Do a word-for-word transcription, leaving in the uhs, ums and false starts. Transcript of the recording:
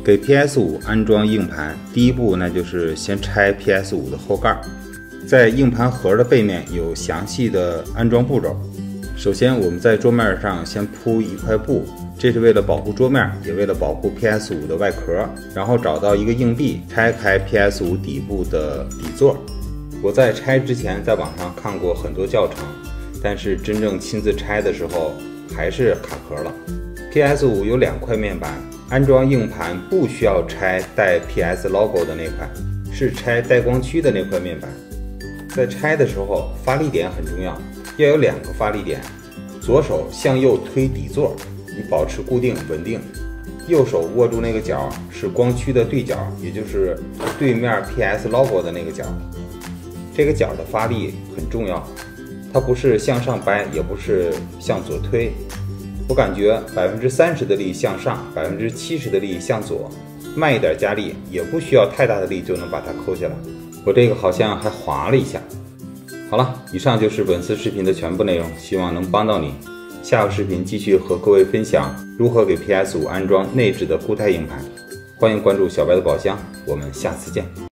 给 P S 五 安装硬盘，第一步那就是先拆 P S 五 的后盖，在硬盘盒的背面有详细的安装步骤。首先我们在桌面上先铺一块布，这是为了保护桌面，也为了保护 P S 五 的外壳。然后找到一个硬币，拆开 P S 五 底部的底座。我在拆之前在网上看过很多教程，但是真正亲自拆的时候还是卡壳了。P S 五 有两块面板，安装硬盘不需要拆带 P S logo 的那块，是拆带光区的那块面板。在拆的时候，发力点很重要，要有两个发力点，左手向右推底座，以保持固定稳定；右手握住那个角是光区的对角，也就是对面 P S logo 的那个角。这个角的发力很重要，它不是向上掰，也不是向左推。我感觉百分之三十的力向上，百分之七十的力向左，慢一点加力，也不需要太大的力就能把它抠下来。我这个好像还滑了一下。好了，以上就是本次视频的全部内容，希望能帮到你。下个视频继续和各位分享如何给 P S 五 安装内置的固态硬盘。欢迎关注小白的宝箱，我们下次见。